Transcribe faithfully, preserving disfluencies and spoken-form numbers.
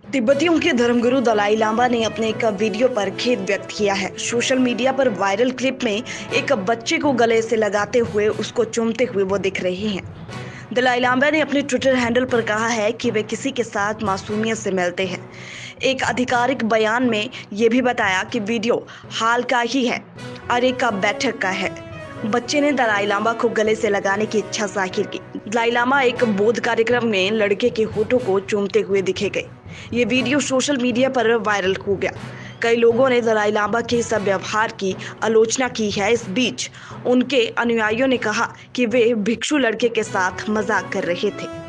तिब्बतियों के धर्मगुरु दलाई लामा ने अपने एक वीडियो पर खेद व्यक्त किया है। सोशल मीडिया पर वायरल क्लिप में एक बच्चे को गले से लगाते हुए उसको चूमते हुए वो दिख रहे हैं। दलाई लामा ने अपने ट्विटर हैंडल पर कहा है कि वे किसी के साथ मासूमियत से मिलते हैं। एक आधिकारिक बयान में ये भी बताया कि वीडियो हाल का ही है और एक बैठक का है। बच्चे ने दलाई लामा को गले से लगाने की इच्छा जाहिर की। दलाई लामा एक बोध कार्यक्रम में लड़के के होठों को चूमते हुए दिखे गए। ये वीडियो सोशल मीडिया पर वायरल हो गया। कई लोगों ने दलाई लामा के इस व्यवहार की आलोचना की है। इस बीच उनके अनुयायियों ने कहा कि वे भिक्षु लड़के के साथ मजाक कर रहे थे।